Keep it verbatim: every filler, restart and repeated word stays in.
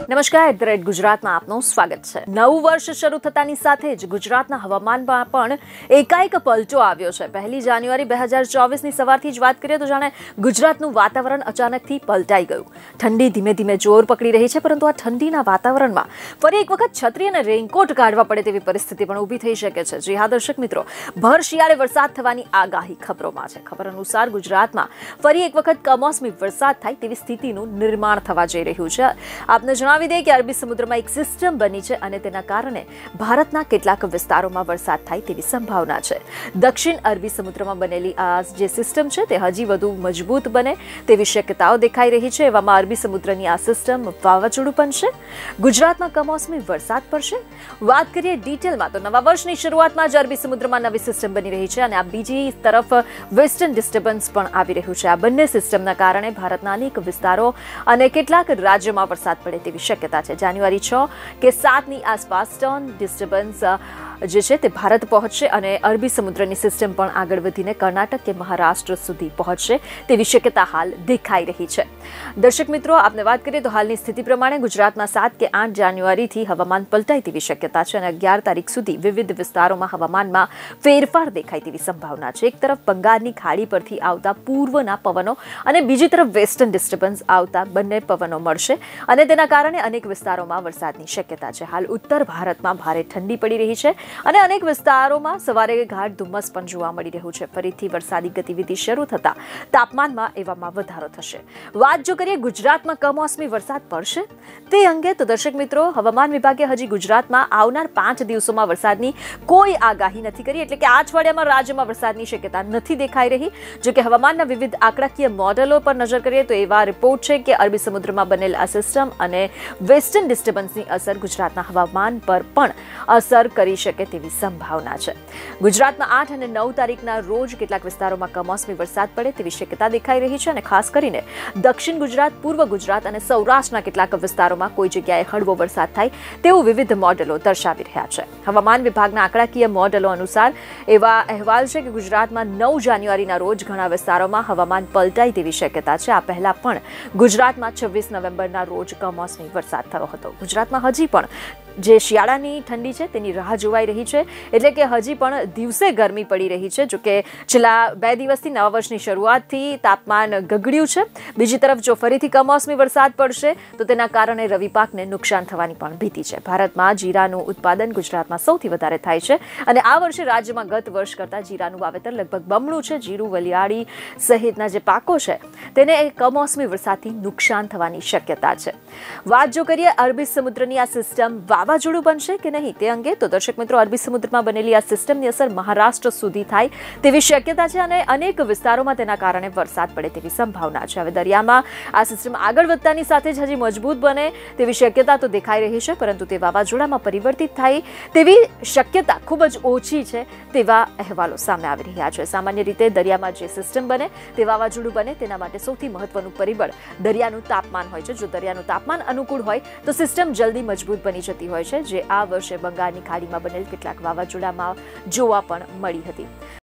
નમસ્કાર, at the rate ગુજરાતમાં આપનું સ્વાગત છે। નવું વર્ષ શરૂ થતાની સાથે જ ગુજરાતના હવામાનમાં પણ એકાએક પલટો આવ્યો છે। પહેલી જાન્યુઆરી બે હજાર ચોવીસની સવારથી જ વાત કરીએ તો જાણે ગુજરાતનું વાતાવરણ અચાનકથી પલટાઈ ગયું। ઠંડી ધીમે ધીમે જોર પકડી રહી છે, પરંતુ આ ઠંડીના વાતાવરણમાં ફરી એક વખત છત્રી અને રેઇનકોટ કાઢવા પડે તેવી પરિસ્થિતિ પણ ઊભી થઈ શકે છે। જી હા દર્શક મિત્રો, ભર શિયાળે વરસાદ થવાની આગાહી ખબરોમાં છે। ખબર અનુસાર ગુજરાતમાં ફરી એક વખત કમોસમી વરસાદ થાય તેવી સ્થિતિનું નિર્માણ થવા જઈ રહ્યું છે। આપને જણાવી દઈએ કે અરબી સમુદ્રમાં એક સિસ્ટમ બની છે અને તેના કારણે ભારતના કેટલાક વિસ્તારોમાં વરસાદ થાય તેવી સંભાવના છે। દક્ષિણ અરબી સમુદ્રમાં બનેલી આ જે સિસ્ટમ છે તે હજી વધુ મજબૂત બને તેવી શક્યતાઓ દેખાઈ રહી છે। એવામાં અરબી સમુદ્રની આ સિસ્ટમ વાવાઝોડું બનશે, ગુજરાતમાં કમોસમી વરસાદ પડશે। વાત કરીએ ડિટેલમાં તો નવા વર્ષની શરૂઆતમાં જ અરબી સમુદ્રમાં નવી સિસ્ટમ બની રહી છે અને આ બીજી તરફ વેસ્ટર્ન ડિસ્ટર્બન્સ પણ આવી રહ્યું છે। આ બંને સિસ્ટમના કારણે ભારતના અનેક વિસ્તારો અને કેટલાક રાજ્યોમાં વરસાદ પડે તેવી શક્યતા છે। જાન્યુઆરી છ કે સાતની આસપાસ ટર્ન ડિસ્ટર્બન્સ જે છે તે ભારત પહોંચશે અને અરબી સમુદ્રની સિસ્ટમ પણ આગળ વધીને કર્ણાટક કે મહારાષ્ટ્ર સુધી પહોંચશે તેવી શક્યતા હાલ દેખાઈ રહી છે। દર્શક મિત્રો, આપને વાત કરીએ તો હાલની સ્થિતિ પ્રમાણે ગુજરાતમાં સાત કે આઠ જાન્યુઆરીથી હવામાન પલટાય તેવી શક્યતા છે અને અગિયાર તારીખ સુધી વિવિધ વિસ્તારોમાં હવામાનમાં ફેરફાર દેખાય તેવી સંભાવના છે। એક તરફ બંગાળની ખાડી પરથી આવતા પૂર્વના પવનો અને બીજી તરફ વેસ્ટર્ન ડિસ્ટર્બન્સ આવતા બંને પવનો મળશે અને તેના કારણે અનેક વિસ્તારોમાં વરસાદની શક્યતા છે। હાલ ઉત્તર ભારતમાં ભારે ઠંડી પડી રહી છે અને અનેક વિસ્તારોમાં સવારે ગાઢ ધુમ્મસ પણ જોવા મળી રહ્યું છે। ફરીથી વરસાદી ગતિવિધિ શરૂ થતા તાપમાનમાં એવામાં વધારો થશે। વાત જો કરીએ ગુજરાતમાં કમોસમી વરસાદ પડશે તે અંગે તો દર્શક મિત્રો, હવામાન વિભાગે હજી ગુજરાતમાં આવનાર પાંચ દિવસોમાં વરસાદની કોઈ આગાહી નથી કરી, એટલે કે આ અઠવાડિયામાં રાજ્યમાં વરસાદની શક્યતા નથી દેખાઈ રહી। જો કે હવામાનના વિવિધ આંકડાકીય મોડેલો પર નજર કરીએ તો એવા રિપોર્ટ છે કે અરબી સમુદ્રમાં બનેલ આ સિસ્ટમ અને વેસ્ટર્ન ડિસ્ટર્બન્સની અસર ગુજરાતના હવામાન પર પણ અસર કરી શકે તેવી સંભાવના છે। ગુજરાતમાં આઠ અને નવ તારીખના રોજ કેટલાક વિસ્તારોમાં કમોસમી વરસાદ પડે તેવી શક્યતા દેખાઈ રહી છે અને ખાસ કરીને દક્ષિણ ગુજરાત, પૂર્વ ગુજરાત અને સૌરાષ્ટ્રના કેટલાક વિસ્તારોમાં કોઈ જગ્યાએ હળવો વરસાદ થાય તેવું વિવિધ મોડેલો દર્શાવી રહ્યા છે। હવામાન વિભાગના આંકડાકીય મોડેલો અનુસાર એવા અહેવાલ છે કે ગુજરાતમાં નવ જાન્યુઆરીના રોજ ઘણા વિસ્તારોમાં હવામાન પલટાય તેવી શક્યતા છે। આ પહેલા પણ ગુજરાતમાં છવ્વીસ નવેમ્બરના રોજ કમોસમી વરસાદ થયો હતો। ગુજરાતમાં હજી પણ જે શિયાળાની ઠંડી છે તેની રાહ જોવાઈ રહી છે, એટલે કે હજી પણ દિવસે ગરમી પડી રહી છે। જો કે છેલ્લા બે દિવસથી નવા વર્ષની શરૂઆતથી તાપમાન ગગડ્યું છે। બીજી તરફ જો ફરીથી કમોસમી વરસાદ પડશે તો તેના કારણે રવિ પાકને નુકસાન થવાની પણ ભીતિ છે। ભારતમાં જીરાનું ઉત્પાદન ગુજરાતમાં સૌથી વધારે થાય છે અને આ વર્ષે રાજ્યમાં ગત વર્ષ કરતાં જીરાનું વાવેતર લગભગ બમણું છે। જીરું, વલિયાળી સહિતના જે પાકો છે તેને કમોસમી વરસાદથી નુકસાન થવાની શક્યતા છે। વાત જો કરીએ અરબી સમુદ્રની આ સિસ્ટમ વાવાઝોડું બનશે કે નહીં તે અંગે તો દર્શક મિત્રો, અરબી સમુદ્રમાં બનેલી આ સિસ્ટમની અસર મહારાષ્ટ્ર સુધી થાય તેવી શક્યતા છે અને અનેક વિસ્તારોમાં તેના કારણે વરસાદ પડે તેવી સંભાવના છે। હવે દરિયામાં આ સિસ્ટમ આગળ વધતાની સાથે જ હજી મજબૂત બને તેવી શક્યતા તો દેખાઈ રહી છે, પરંતુ તે વાવાઝોડામાં પરિવર્તિત થાય તેવી શક્યતા ખૂબ જ ઓછી છે તેવા અહેવાલો સામે આવી રહ્યા છે। સામાન્ય રીતે દરિયામાં જે સિસ્ટમ બને તે વાવાઝોડું બને તેના માટે સૌથી મહત્વનું પરિબળ દરિયાનું તાપમાન હોય છે। જો દરિયાનું તાપમાન અનુકૂળ હોય તો સિસ્ટમ જલ્દી મજબૂત બની જતી હોય છે, જે આ વર્ષે બંગાળની ખાડીમાં બનેલ કેટલાક વાવાઝોડામાં જોવા પણ મળી હતી।